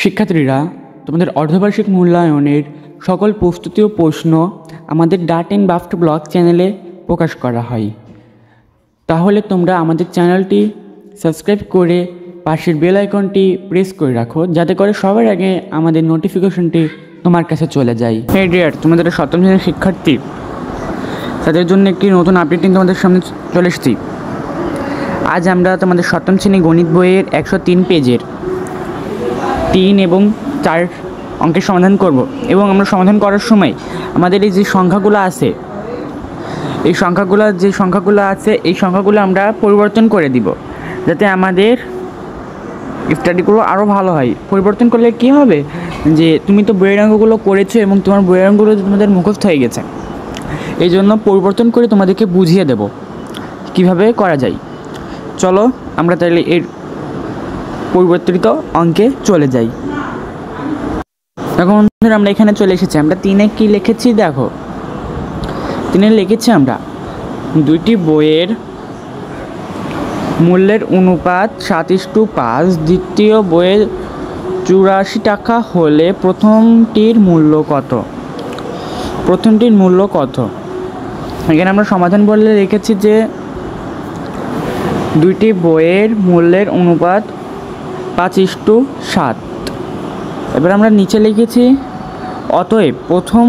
শিক্ষার্থীরা, তোমাদের অর্ধবার্ষিক মূল্যায়নের সকল প্রস্তুতি ও প্রশ্ন আমাদের ডাট এন্ড বাফট ব্লগ চ্যানেলে প্রকাশ করা হয়। তাহলে তোমরা আমাদের চ্যানেলটি সাবস্ক্রাইব করে পাশের বেল আইকনটি প্রেস করে রাখো, যাতে করে সবার আগে আমাদের নোটিফিকেশনটি তোমার কাছে চলে যায়। হে ডিয়ার, তোমাদের সপ্তম শ্রেণীর শিক্ষার্থী, তাদের জন্য একটি নতুন আপডেটিং তোমাদের সামনে চলে এসেছি। আজ আমরা তোমাদের সপ্তম শ্রেণী গণিত বইয়ের 103 পেজের 3 এবং 4 অঙ্কের সমাধান করব। এবং আমরা সমাধান করার সময় আমাদের এই যে সংখ্যাগুলো আছে, এই সংখ্যাগুলো আমরা পরিবর্তন করে দিব, যাতে আমাদের স্টাডিগুলো আরও ভালো হয়। পরিবর্তন করলে কি হবে, যে তুমি তো বইয়ের অঙ্কগুলো করেছো এবং তোমার বইয়ের অঙ্কগুলো তোমাদের মুখস্থ হয়ে গেছে। এই জন্য পরিবর্তন করে তোমাদেরকে বুঝিয়ে দেব কিভাবে করা যায়। চলো আমরা তাহলে এর পরিবর্তিত অঙ্কে চলে যাই। এখন আমরা এখানে চলে এসেছি। আমরা 3-এ কি লিখেছি দেখো। 3-এ লিখেছি আমরা দুইটি বইয়ের মূল্যের অনুপাত 7:5, দ্বিতীয় বইয়ের 84 টাকা হলে প্রথমটির মূল্য কত। এখানে আমরা সমাধান বললে লিখেছি যে দুইটি বইয়ের মূল্যের অনুপাত 5:7। এবার আমরা নিচে লিখেছি অতএব প্রথম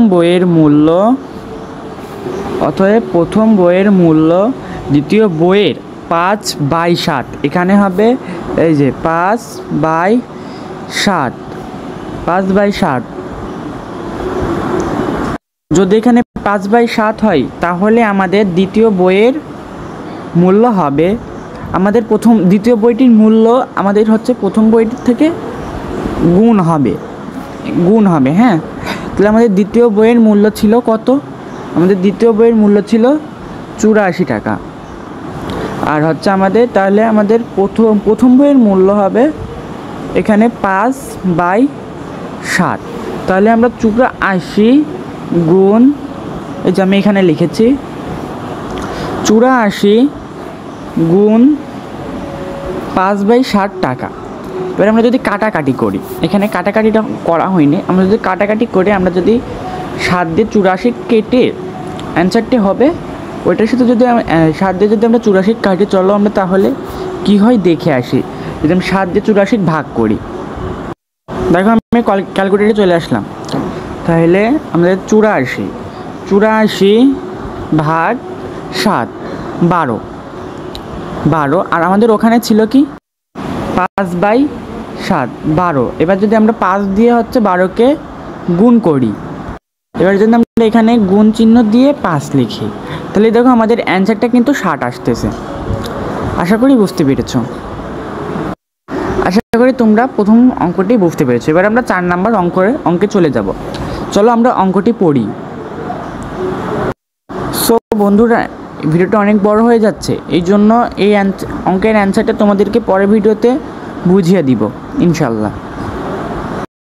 বইয়ের মূল্য দ্বিতীয় বইয়ের 5/7। এখানে হবে এই যে 5/7। যদি এখানে 5/7 হয়, তাহলে আমাদের দ্বিতীয় বইয়ের মূল্য হবে, দ্বিতীয় বইটির মূল্য আমাদের হচ্ছে প্রথম বইটির থেকে গুণ হবে। হ্যাঁ, তাহলে আমাদের দ্বিতীয় বইয়ের মূল্য ছিল কত? আমাদের দ্বিতীয় বইয়ের মূল্য ছিল 84 টাকা। আর হচ্ছে তাহলে আমাদের প্রথম বইয়ের মূল্য হবে এখানে 5/7। তাহলে আমরা 84 গুণ, এই যে আমি এখানে লিখেছি 84 গুণ 5/7 টাকা। এবার আমরা যদি কাটাকাটি করি, এখানে কাটাকাটিটা করা হয়নি, আমরা যদি কাটাকাটি করে আমরা যদি 7 দিয়ে 84 কেটে অ্যান্সারটি হবে ওইটার সাথে যদি 7 দিয়ে যদি আমরা 84 কাটি, চলো আমরা তাহলে কি হয় দেখে আসি। যদি আমি 7 দিয়ে 84 ভাগ করি, দেখো আমি ক্যালকুলেটরে চলে আসলাম। তাহলে আমাদের 84 ভাগ 7 12। আর আমাদের ওখানে ছিল কি 5/7 12। এবার যদি আমরা 5 দিয়ে হচ্ছে 12কে গুণ করি, এবার যদি আমরা এখানে গুণ চিহ্ন দিয়ে 5 লিখি, তাহলে দেখো আমাদের অ্যান্সারটা কিন্তু 60 আসতেছে। আশা করি বুঝতে পেরেছো। আশা করি তোমরা প্রথম অঙ্কটি বুঝতে পেরেছো। এবার আমরা 4 নাম্বার অঙ্কে চলে যাব। চলো আমরা অঙ্কটি পড়ি। সো বন্ধুরা, ভিডিওটা অনেক বড় হয়ে যাচ্ছে, এই জন্য এই অঙ্কের অ্যান্সারটা তোমাদেরকে পরের ভিডিওতে বুঝিয়ে দিব ইনশাল্লাহ।